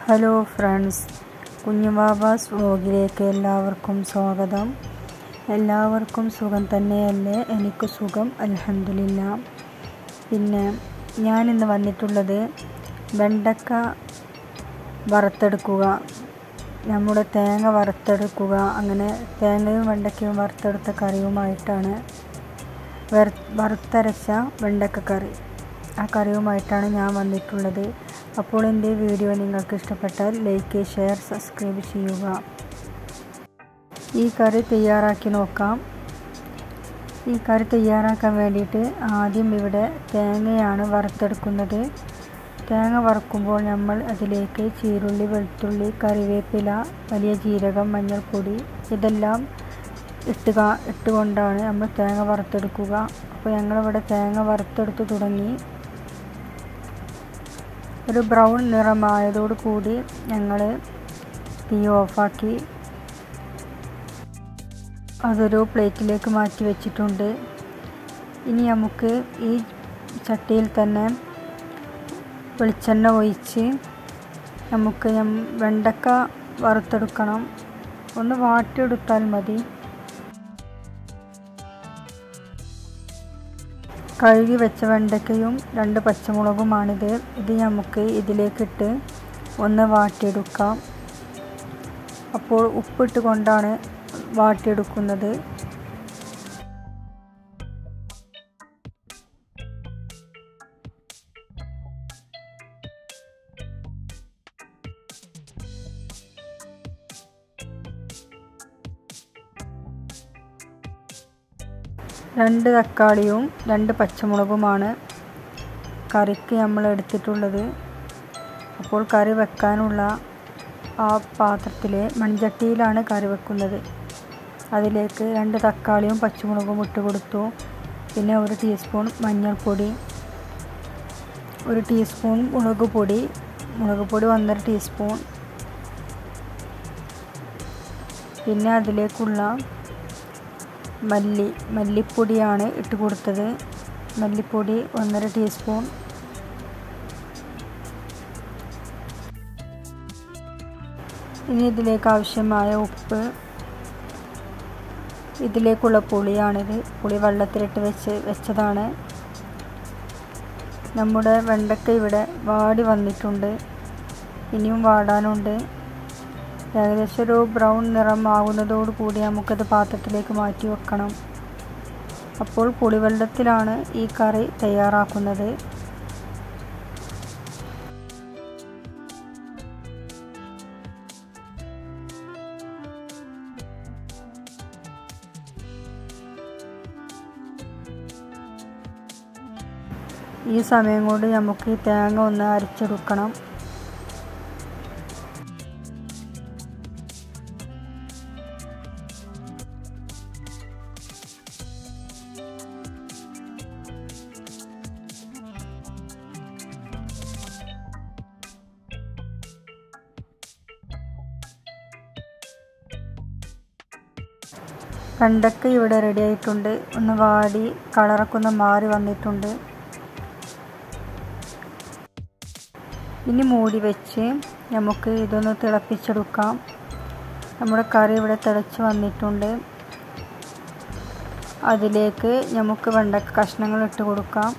Hello friends, കുഞ്ഞുബാബാസ് വ്ലോഗിലേക്ക് എല്ലാവർക്കും സ്വാഗതം. എല്ലാവർക്കും സുഖം തന്നെയല്ലേ? എനിക്ക് സുഖം, അൽഹംദുലില്ലാ. പിന്നെ ഞാനിന്ന് വന്നിട്ടുള്ളത് വെണ്ടക്ക വറുത്തെടുക്കുക, നമ്മുടെ തേങ്ങ വറുത്തെടുക്കുക, അങ്ങനെ തേങ്ങയും വെണ്ടയ്ക്കയും വറുത്തെടുത്ത കറിയുമായിട്ടാണ്, വറുത്തരച്ച വെണ്ടക്ക കറി, ആ കറിയുമായിട്ടാണ് ഞാൻ വന്നിട്ടുള്ളത്. അപ്പോൾ എൻ്റെ വീഡിയോ നിങ്ങൾക്ക് ഇഷ്ടപ്പെട്ടാൽ ലൈക്ക്, ഷെയർ, സബ്സ്ക്രൈബ് ചെയ്യുക. ഈ കറി തയ്യാറാക്കി നോക്കാം. ഈ കറി തയ്യാറാക്കാൻ വേണ്ടിയിട്ട് ആദ്യം ഇവിടെ തേങ്ങയാണ് വറുത്തെടുക്കുന്നത്. തേങ്ങ വറുക്കുമ്പോൾ നമ്മൾ അതിലേക്ക് ചീരുള്ളി, വെളുത്തുള്ളി, കറിവേപ്പില, വലിയ ജീരകം, മഞ്ഞൾപ്പൊടി ഇതെല്ലാം ഇട്ടുകൊണ്ടാണ് നമ്മൾ തേങ്ങ വറുത്തെടുക്കുക. അപ്പോൾ ഞങ്ങളിവിടെ തേങ്ങ വറുത്തെടുത്ത് തുടങ്ങി. ഒരു ബ്രൗൺ നിറമായതോടു കൂടി ഞങ്ങൾ തീ ഓഫാക്കി അതൊരു പ്ലേറ്റിലേക്ക് മാറ്റി വെച്ചിട്ടുണ്ട്. ഇനി നമുക്ക് ഈ ചട്ടിയിൽ തന്നെ വെളിച്ചെണ്ണ ഒഴിച്ച് നമുക്ക് വെണ്ടക്ക വറുത്തെടുക്കണം. ഒന്ന് വാട്ടിയെടുത്താൽ മതി. കഴുകി വെച്ച വെണ്ടയ്ക്കയും 2 പച്ചമുളകുമാണിത്. ഇത് നമുക്ക് ഇതിലേക്കിട്ട് ഒന്ന് വാട്ടിയെടുക്കാം. അപ്പോൾ ഉപ്പിട്ട് കൊണ്ടാണ് വാട്ടിയെടുക്കുന്നത്. രണ്ട് തക്കാളിയും 2 പച്ചമുളകുമാണ് കറിക്ക് നമ്മൾ എടുത്തിട്ടുള്ളത്. അപ്പോൾ കറി വെക്കാനുള്ള ആ പാത്രത്തിലെ മൺചട്ടിയിലാണ് കറി വെക്കുന്നത്. അതിലേക്ക് 2 തക്കാളിയും പച്ചമുളകും ഇട്ട് കൊടുത്തു. പിന്നെ 1 ടീസ്പൂൺ മഞ്ഞൾപ്പൊടി, 1 ടീസ്പൂൺ മുളക് പൊടി 1.5 ടീസ്പൂൺ. പിന്നെ അതിലേക്കുള്ള മല്ലിപ്പൊടിയാണ് ഇട്ട് കൊടുത്തത്. മല്ലിപ്പൊടി 1.5 ടീസ്പൂൺ. ഇനി ഇതിലേക്ക് ആവശ്യമായ ഉപ്പ്. ഇതിലേക്കുള്ള പുളിയാണിത്. പുളി വെള്ളത്തിലിട്ട് വെച്ചതാണ്. നമ്മുടെ വെണ്ടക്ക ഇവിടെ വാടി വന്നിട്ടുണ്ട്. ഇനിയും വാടാനുണ്ട്. ഏകദേശം ഒരു ബ്രൗൺ നിറമാകുന്നതോടു കൂടി നമുക്കത് പാത്രത്തിലേക്ക് മാറ്റി വെക്കണം. അപ്പോൾ പുളിവെള്ളത്തിലാണ് ഈ കറി തയ്യാറാക്കുന്നത്. ഈ സമയം കൊണ്ട് നമുക്ക് ഈ തേങ്ങ ഒന്ന് അരച്ചെടുക്കണം. വെണ്ടക്ക ഇവിടെ റെഡി ആയിട്ടുണ്ട്. ഒന്ന് വാടി കളറൊക്കെ ഒന്ന് മാറി വന്നിട്ടുണ്ട്. ഇനി മൂടി വെച്ച് നമുക്ക് ഇതൊന്ന് തിളപ്പിച്ചെടുക്കാം. നമ്മുടെ കറി ഇവിടെ തിളച്ച് വന്നിട്ടുണ്ട്. അതിലേക്ക് നമുക്ക് വെണ്ടക്ക കഷ്ണങ്ങൾ ഇട്ട് കൊടുക്കാം.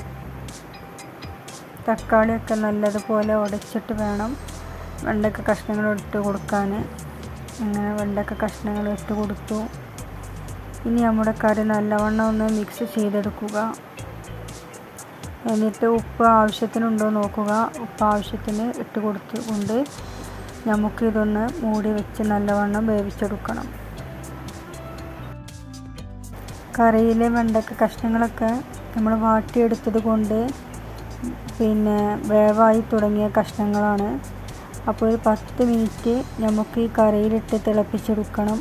തക്കാളിയൊക്കെ നല്ലതുപോലെ ഉടച്ചിട്ട് വേണം വെണ്ടക്ക കഷ്ണങ്ങൾ ഇട്ട് കൊടുക്കാൻ. അങ്ങനെ വെണ്ടക്ക കഷ്ണങ്ങൾ ഇട്ട് കൊടുത്തു. ഇനി നമ്മുടെ കറി നല്ലവണ്ണം ഒന്ന് മിക്സ് ചെയ്തെടുക്കുക. എന്നിട്ട് ഉപ്പ് ആവശ്യത്തിനുണ്ടോ നോക്കുക. ഉപ്പ് ആവശ്യത്തിന് ഇട്ട് കൊടുത്തുകൊണ്ട് നമുക്കിതൊന്ന് മൂടി വെച്ച് നല്ലവണ്ണം വേവിച്ചെടുക്കണം. കറിയിലെ വെണ്ടക്ക കഷ്ണങ്ങളൊക്കെ നമ്മൾ വാട്ടിയെടുത്തത് കൊണ്ട് പിന്നെ വേവായി തുടങ്ങിയ കഷ്ണങ്ങളാണ്. അപ്പോൾ ഒരു 10 മിനിറ്റ് നമുക്ക് ഈ കറിയിലിട്ട് തിളപ്പിച്ചെടുക്കണം.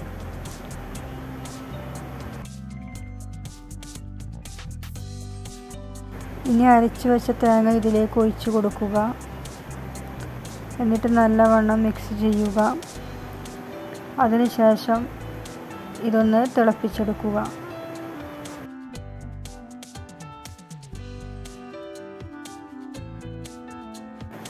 ഇനി അരച്ചു വെച്ച തേങ്ങ ഇതിലേക്ക് ഒഴിച്ചു കൊടുക്കുക. എന്നിട്ട് നല്ലവണ്ണം മിക്സ് ചെയ്യുക. അതിനുശേഷം ഇതൊന്ന് തിളപ്പിച്ചെടുക്കുക.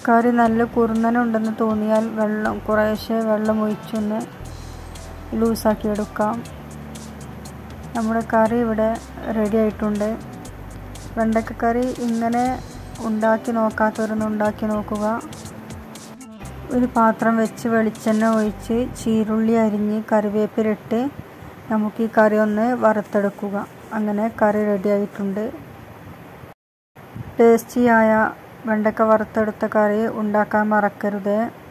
കറി നല്ല കുറുന്നനുണ്ടെന്ന് തോന്നിയാൽ കുറേശ്ശെ വെള്ളം ഒഴിച്ചൊന്ന് ലൂസാക്കി എടുക്കാം. നമ്മുടെ കറി ഇവിടെ റെഡി ആയിട്ടുണ്ട്. വെണ്ടക്കക്കറി ഇങ്ങനെ ഉണ്ടാക്കി നോക്കാത്തവരൊന്ന് ഉണ്ടാക്കി നോക്കുക. ഒരു പാത്രം വെച്ച് വെളിച്ചെണ്ണ ഒഴിച്ച് ചീരുള്ളി അരിഞ്ഞ് കറിവേപ്പിലിട്ട് നമുക്ക് ഈ കറി ഒന്ന് വറുത്തെടുക്കുക. അങ്ങനെ കറി റെഡി ആയിട്ടുണ്ട്. ടേസ്റ്റിയായ വെണ്ടക്ക വറുത്തെടുത്ത കറി ഉണ്ടാക്കാൻ മറക്കരുത്.